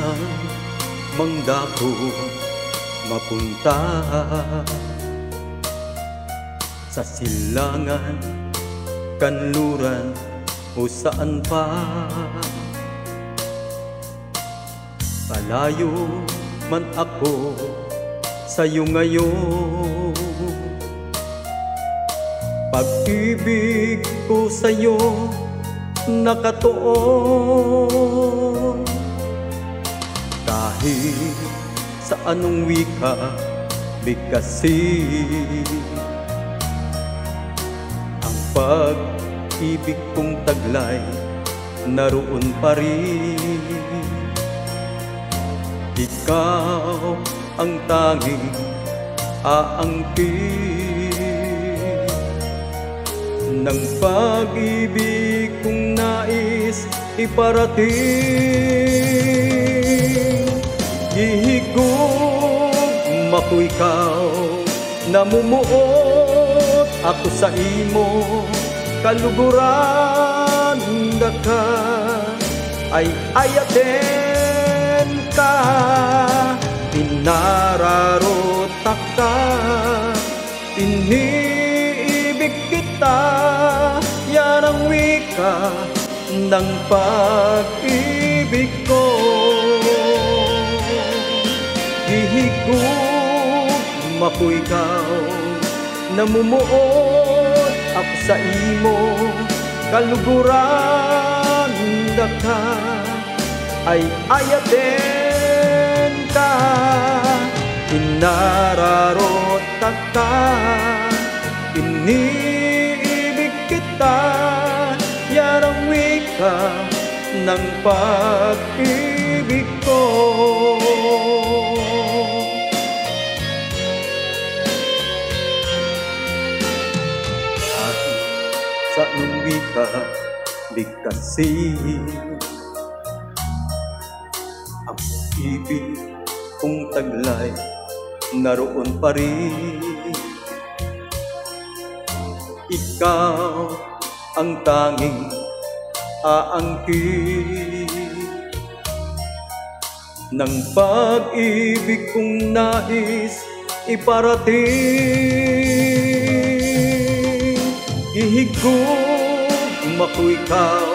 mangdako mapunta sa silangan, kanluran o saan pa. Palayo man ako sa'yo ngayon, pag-ibig ko sa'yo nakatuon. Kahit sa anong wika bigkasin, ang pag-ibig kong taglay naroon pa rin. Ikaw ang tanging aangkin ng pag-ibig kong nais iparating. Gihigugma ko ikaw, namumuot ako sa imo kaluguran. Daka ay ayaten ka, pinararotak ka, iniibig kita. Yan ang wika ng pag-ibig ko. Gihigugma ko ikaw, namumuot ako sa imo kaluguran. Daka ay ayaten ka, pinararotak ka, iniibig kita. Yan ang wika ng pag-ibig ko. Sa anong wika bigkasin, ang ibig kong taglay naroon pa rin. Ikaw ang tanging aangkin ng pag-ibig kong nais iparating. Gihigugma ko ikaw,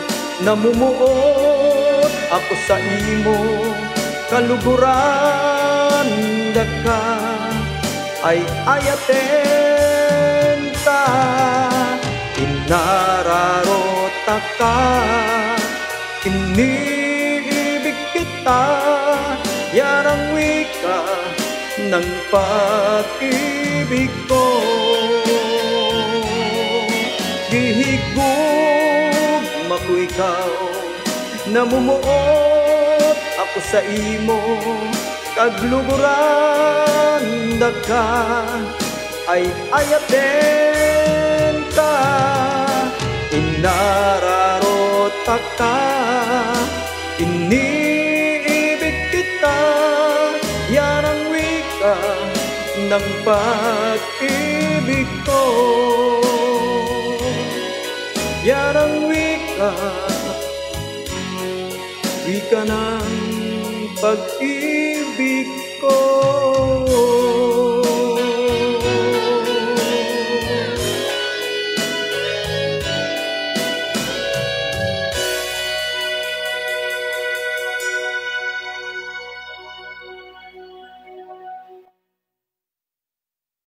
namumuot ako sa imo kaluguran. Daka ay ayaten ka, pinararotak ka, iniibig kita. Yan ang wika ng pag-ibig ko. Gihigugma ko ikaw, namumuot ako sa imo kagluguran. Daka ay ayaten ka, inararotak ka, iniibig kita. Yan ang wika ng pag-ibig ko. Yan ang wika, wika ng pag-ibig ko.